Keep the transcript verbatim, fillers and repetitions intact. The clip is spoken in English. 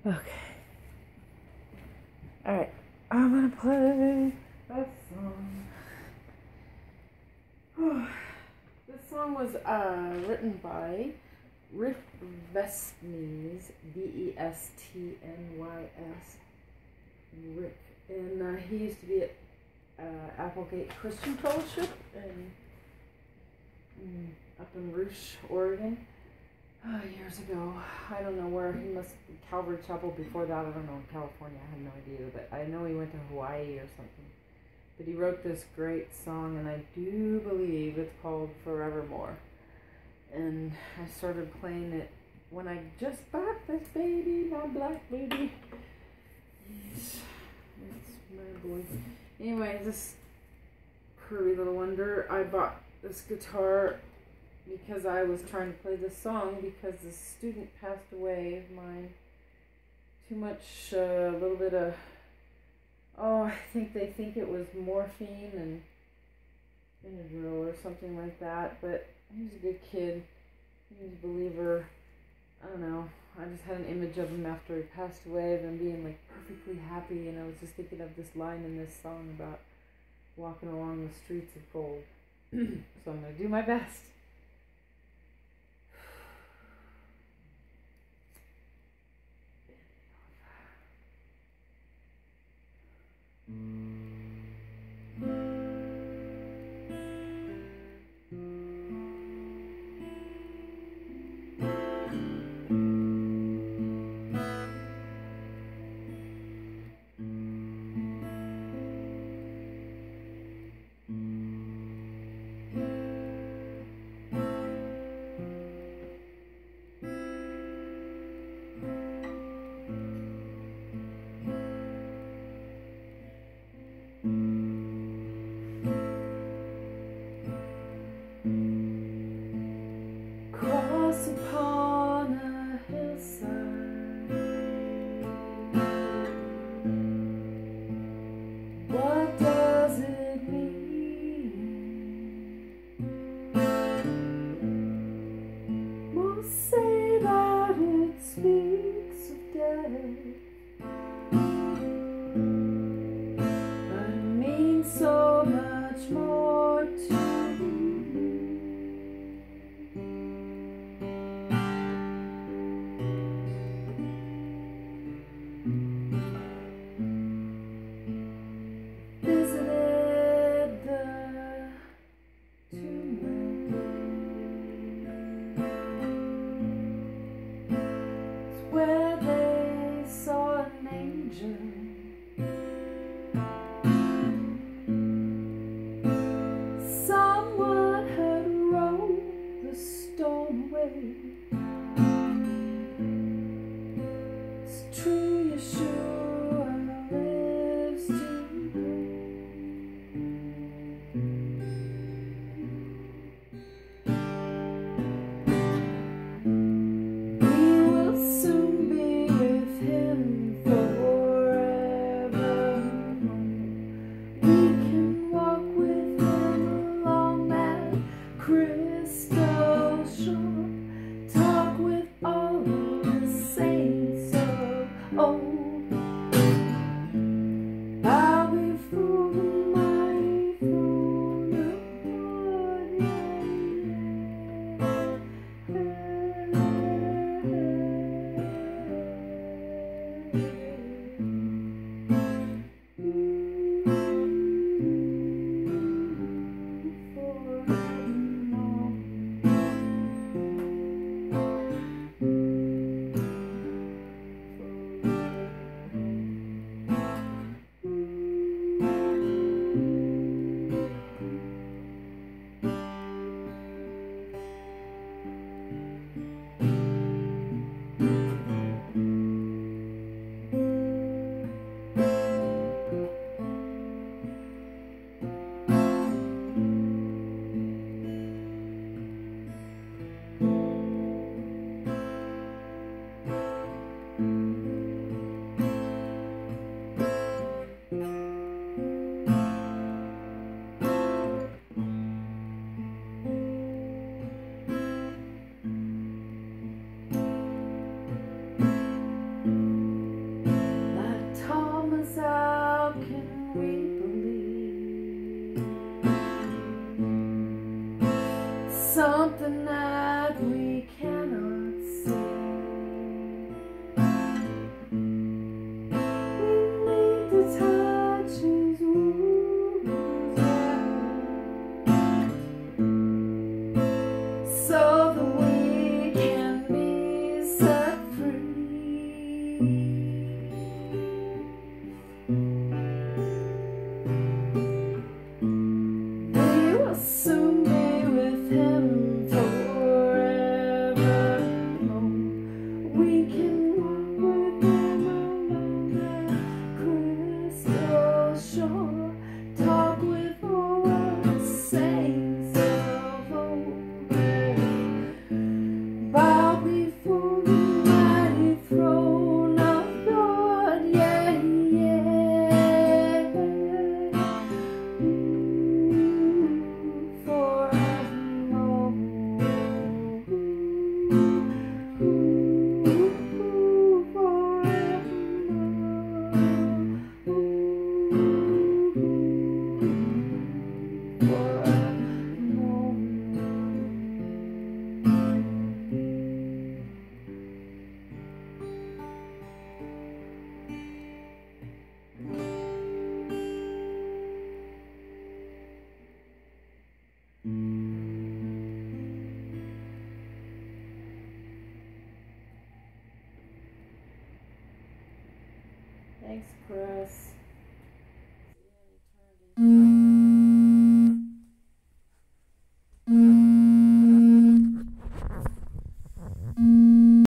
Okay. Alright. I'm gonna play that song. This song was uh, written by Rick Vestnys, V E S T N Y S. Rick. And uh, he used to be at uh, Applegate Christian Fellowship in, in, up in Rouge, Oregon. Uh, years ago. I don't know where. He must be Calvary Chapel before that. I don't know. California. I have no idea. But I know he went to Hawaii or something. But he wrote this great song, and I do believe it's called Forevermore. And I started playing it when I just bought this baby, my black baby. It's, it's my boy. Anyway, this curvy little wonder, I bought this guitar because I was trying to play this song because the student passed away of mine. Too much, a uh, little bit of, oh, I think they think it was morphine and Benadryl or something like that, but he was a good kid. He was a believer. I don't know. I just had an image of him after he passed away of him being like perfectly happy, and I was just thinking of this line in this song about walking along the streets of gold. So I'm going to do my best. can we believe? Something that we cannot see. We need to touch his wounds so that we can be set free. We will soon be with him forevermore. We can walk with him along that crystal shore, talk with all the saints of old, bow before the mighty throne of God. Yeah, yeah. Ooh, forevermore. Ooh, forevermore. Ooh, forevermore. Thanks, Chris.